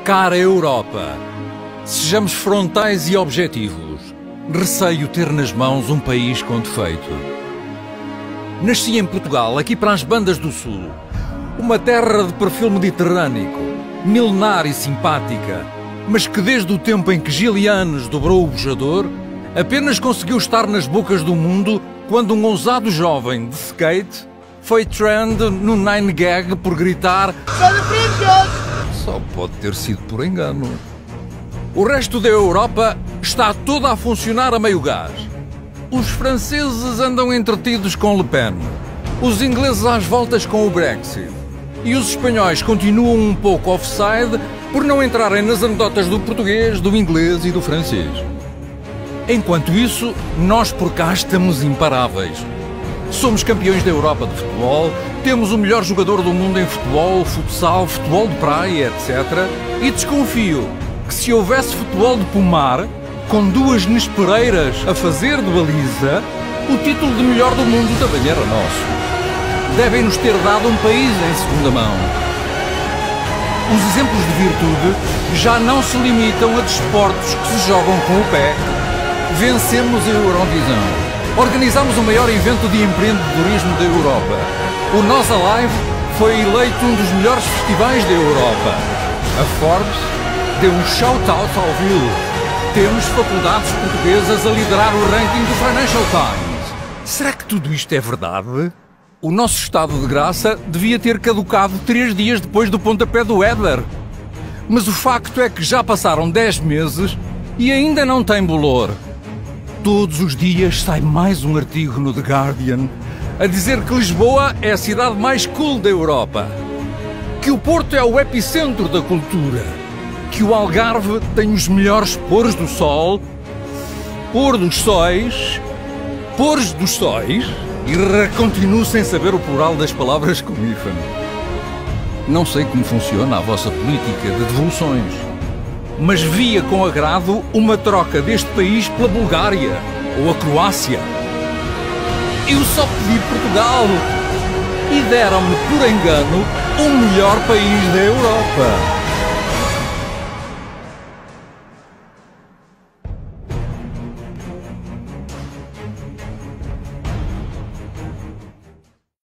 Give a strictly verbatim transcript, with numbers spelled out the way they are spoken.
Cara Europa, sejamos frontais e objetivos. Receio ter nas mãos um país com defeito. Nasci em Portugal, aqui para as bandas do Sul. Uma terra de perfil mediterrâneo, milenar e simpática, mas que desde o tempo em que Gilianes dobrou o bojador, apenas conseguiu estar nas bocas do mundo quando um ousado jovem de skate foi trend no Nine Gag por gritar "Só pode ter sido por engano". O resto da Europa está toda a funcionar a meio gás. Os franceses andam entretidos com Le Pen, os ingleses às voltas com o Brexit e os espanhóis continuam um pouco offside por não entrarem nas anedotas do português, do inglês e do francês. Enquanto isso, nós por cá estamos imparáveis. Somos campeões da Europa de futebol, temos o melhor jogador do mundo em futebol, futsal, futebol de praia, etcétera. E desconfio que se houvesse futebol de pomar, com duas Nespereiras a fazer de baliza, o título de melhor do mundo também era nosso. Devem-nos ter dado um país em segunda mão. Os exemplos de virtude já não se limitam a desportos que se jogam com o pé. Vencemos a Eurovisão. Organizamos o maior evento de empreendedorismo da Europa. O Nós Alive foi eleito um dos melhores festivais da Europa. A Forbes deu um shout-out ao Ville. Temos faculdades portuguesas a liderar o ranking do Financial Times. Será que tudo isto é verdade? O nosso estado de graça devia ter caducado três dias depois do pontapé do Éder. Mas o facto é que já passaram dez meses e ainda não tem bolor. Todos os dias sai mais um artigo no The Guardian a dizer que Lisboa é a cidade mais cool da Europa, que o Porto é o epicentro da cultura, que o Algarve tem os melhores pôres do sol, pôr dos sóis, pôres dos sóis, e continuo sem saber o plural das palavras com hífen. Não sei como funciona a vossa política de devoluções, mas via com agrado uma troca deste país pela Bulgária ou a Croácia. Eu só pedi Portugal e deram-me por engano o melhor país da Europa.